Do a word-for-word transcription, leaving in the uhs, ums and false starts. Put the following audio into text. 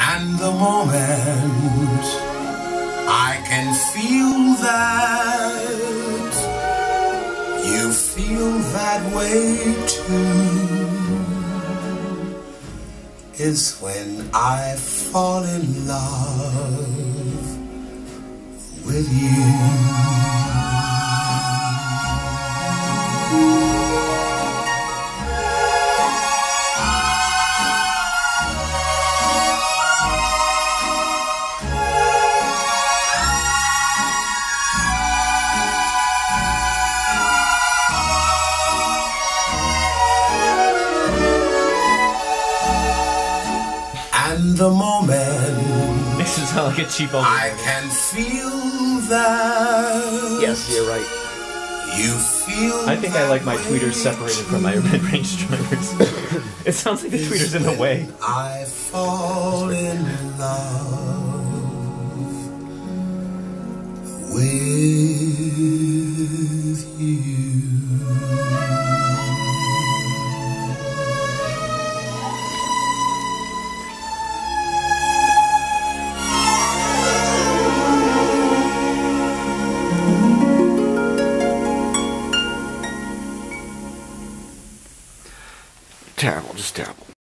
And the moment I can feel that you feel that way too is when I fall in love with you. And the moment makes it sound like a cheap old I can feel that. Yes, you're right. You feel I think I like my tweeters separated from my mid-range drivers. It sounds like the tweeter's in the way. I fall in love with you. Terrible, just terrible.